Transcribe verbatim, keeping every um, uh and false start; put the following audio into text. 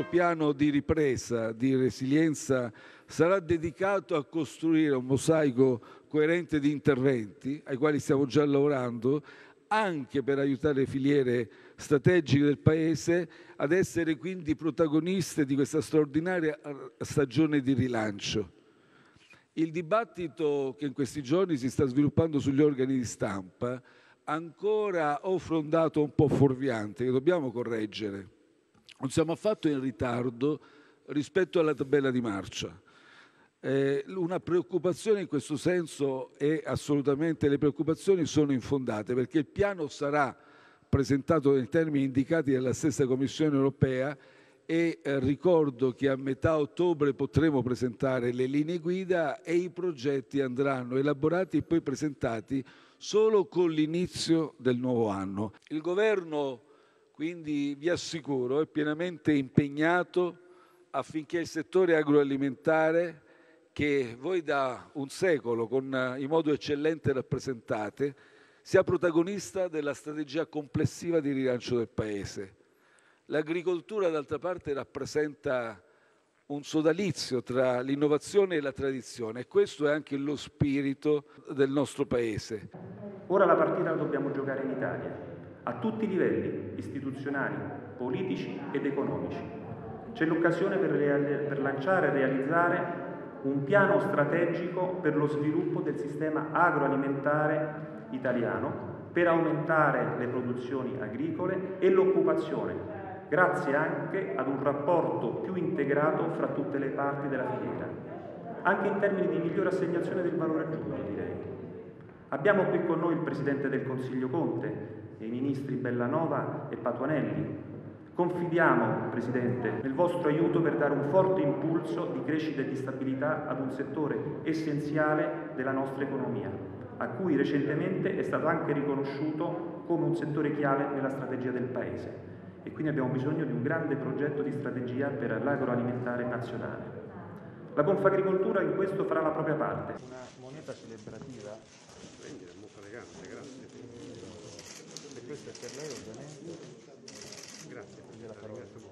nostro piano di ripresa, di resilienza, sarà dedicato a costruire un mosaico coerente di interventi ai quali stiamo già lavorando, anche per aiutare le filiere strategiche del Paese ad essere quindi protagoniste di questa straordinaria stagione di rilancio. Il dibattito che in questi giorni si sta sviluppando sugli organi di stampa ancora offre un dato un po' fuorviante che dobbiamo correggere. Non siamo affatto in ritardo rispetto alla tabella di marcia. Eh, una preoccupazione in questo senso è assolutamente, le preoccupazioni sono infondate, perché il piano sarà presentato nei termini indicati dalla stessa Commissione europea e eh, ricordo che a metà ottobre potremo presentare le linee guida e i progetti andranno elaborati e poi presentati solo con l'inizio del nuovo anno. Il Governo, quindi, vi assicuro, è pienamente impegnato affinché il settore agroalimentare, che voi da un secolo con, in modo eccellente rappresentate, sia protagonista della strategia complessiva di rilancio del Paese. L'agricoltura, d'altra parte, rappresenta un sodalizio tra l'innovazione e la tradizione e questo è anche lo spirito del nostro Paese. Ora la partita la dobbiamo giocare in Italia, a tutti i livelli, istituzionali, politici ed economici. C'è l'occasione per, reali- per lanciare e realizzare un piano strategico per lo sviluppo del sistema agroalimentare italiano, per aumentare le produzioni agricole e l'occupazione, grazie anche ad un rapporto più integrato fra tutte le parti della filiera, anche in termini di migliore assegnazione del valore aggiunto, direi. Abbiamo qui con noi il Presidente del Consiglio Conte e i ministri Bellanova e Patuanelli. Confidiamo, Presidente, nel vostro aiuto per dare un forte impulso di crescita e di stabilità ad un settore essenziale della nostra economia, a cui recentemente è stato anche riconosciuto come un settore chiave nella strategia del Paese. E quindi abbiamo bisogno di un grande progetto di strategia per l'agroalimentare nazionale. La Confagricoltura in questo farà la propria parte. Una moneta celebrativa. Prendi, è molto elegante, grazie. E questo è per lei, ovviamente. Grazie, la ringrazio molto.